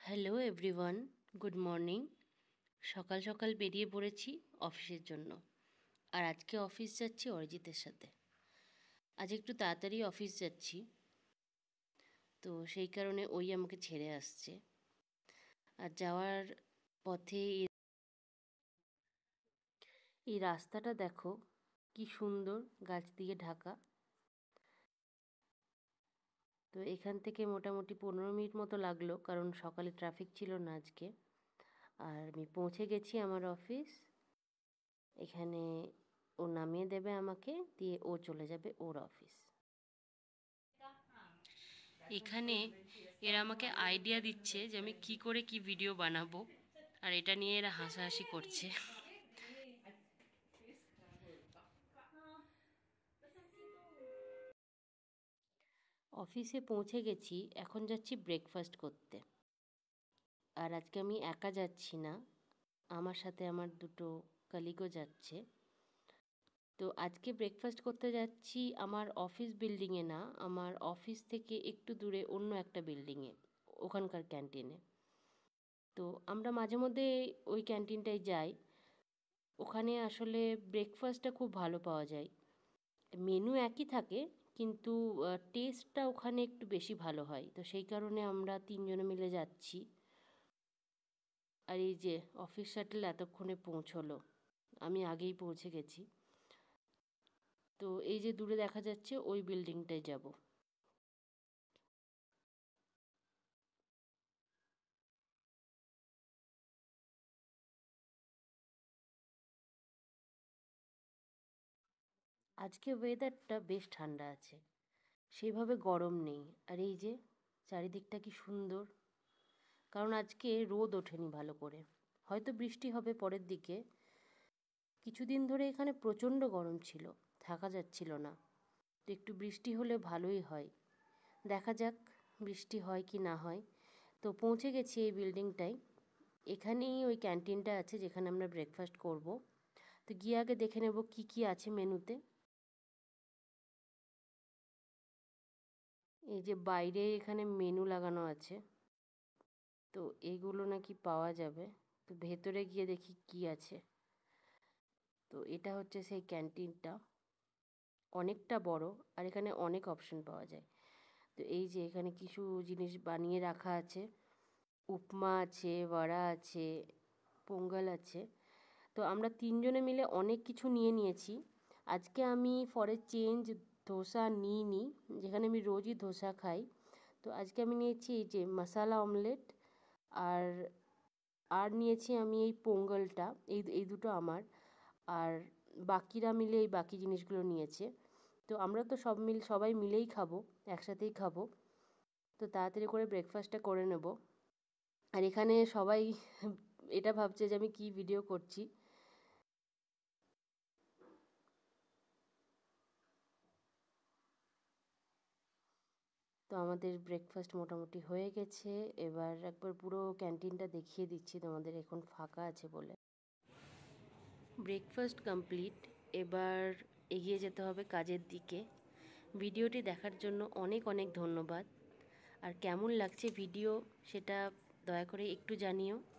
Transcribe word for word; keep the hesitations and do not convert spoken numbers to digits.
Hello everyone, good morning. সকাল সকাল বেরিয়ে পড়েছি অফিসের জন্য। আর আজকে অফিস যাচ্ছি অরিজিতের সাথে। আজ একটু তাড়াতাড়ি অফিস যাচ্ছি, তো সেই কারণে ওই আমাকে ছেড়ে আসছে। আর যাওয়ার পথে এই- এই রাস্তাটা দেখো কি সুন্দর, গাছ দিয়ে ঢাকা। তো এখান থেকে মোটামুটি পনেরো মিনিট মতো লাগলো, কারণ সকালে ট্রাফিক ছিল না আজকে। আর আমি পৌঁছে গেছি আমার অফিস। এখানে ও নামিয়ে দেবে আমাকে, দিয়ে ও চলে যাবে ওর অফিস। এখানে এরা আমাকে আইডিয়া দিচ্ছে যে আমি কি করে কি ভিডিও বানাবো, আর এটা নিয়ে এরা হাসাহাসি করছে। অফিসে পৌঁছে গেছি, এখন যাচ্ছি ব্রেকফাস্ট করতে। আর আজকে আমি একা যাচ্ছি না, আমার সাথে আমার দুটো কলিগও যাচ্ছে। তো আজকে ব্রেকফাস্ট করতে যাচ্ছি আমার অফিস বিল্ডিংয়ে না, আমার অফিস থেকে একটু দূরে অন্য একটা বিল্ডিংয়ে, ওখানকার ক্যান্টিনে। তো আমরা মাঝে মধ্যে ওই ক্যান্টিনটায় যাই। ওখানে আসলে ব্রেকফাস্টটা খুব ভালো পাওয়া যায়। মেনু একই থাকে, কিন্তু টেস্টটা ওখানে একটু বেশি ভালো হয়। তো সেই কারণে আমরা তিনজনে মিলে যাচ্ছি। আর এই যে অফিস শাটল এতক্ষণে পৌঁছলো, আমি আগেই পৌঁছে গেছি। তো এই যে দূরে দেখা যাচ্ছে ওই বিল্ডিংটায় যাব। আজকে ওয়েদারটা বেশ ঠান্ডা আছে, সেভাবে গরম নেই। আর এই যে চারিদিকটা কি সুন্দর, কারণ আজকে রোদ ওঠেনি ভালো করে। হয়তো বৃষ্টি হবে পরের দিকে। কিছুদিন ধরে এখানে প্রচণ্ড গরম ছিল, থাকা যাচ্ছিল না। তো একটু বৃষ্টি হলে ভালোই হয়। দেখা যাক বৃষ্টি হয় কি না হয়। তো পৌঁছে গেছি এই বিল্ডিংটায়। এখানেই ওই ক্যান্টিনটা আছে যেখানে আমরা ব্রেকফাস্ট করব। তো গিয়ে আগে দেখে নেব কি কি আছে মেনুতে। এই যে বাইরে এখানে মেনু লাগানো আছে, তো এইগুলো নাকি পাওয়া যাবে। তো ভেতরে গিয়ে দেখি কি আছে। তো এটা হচ্ছে সেই ক্যান্টিনটা, অনেকটা বড়। আর এখানে অনেক অপশন পাওয়া যায়। তো এই যে এখানে কিছু জিনিস বানিয়ে রাখা আছে, উপমা আছে, বড়া আছে, পোঙ্গল আছে। তো আমরা তিনজনে মিলে অনেক কিছু নিয়ে নিয়েছি। আজকে আমি ফর এ চেঞ্জ ধোসা নিইনি, যেখানে আমি রোজই ধোসা খাই। তো আজকে আমি নিয়েছি এই যে মশালা অমলেট, আর আর নিয়েছি আমি এই পোঙ্গলটা। এই এই দুটো আমার, আর বাকিরা মিলে এই বাকি জিনিসগুলো নিয়েছে। তো আমরা তো সব মিল সবাই মিলেই খাবো, একসাথেই খাবো। তো তাড়াতাড়ি করে ব্রেকফাস্টটা করে নেব। আর এখানে সবাই এটা ভাবছে যে আমি কি ভিডিও করছি। তো আমাদের ব্রেকফাস্ট মোটামুটি হয়ে গেছে। এবার একবার পুরো ক্যান্টিনটা দেখিয়ে দিচ্ছি তোমাদের, এখন ফাঁকা আছে বলে। ব্রেকফাস্ট কমপ্লিট, এবার এগিয়ে যেতে হবে কাজের দিকে। ভিডিওটি দেখার জন্য অনেক অনেক ধন্যবাদ। আর কেমন লাগছে ভিডিও সেটা দয়া করে একটু জানিও।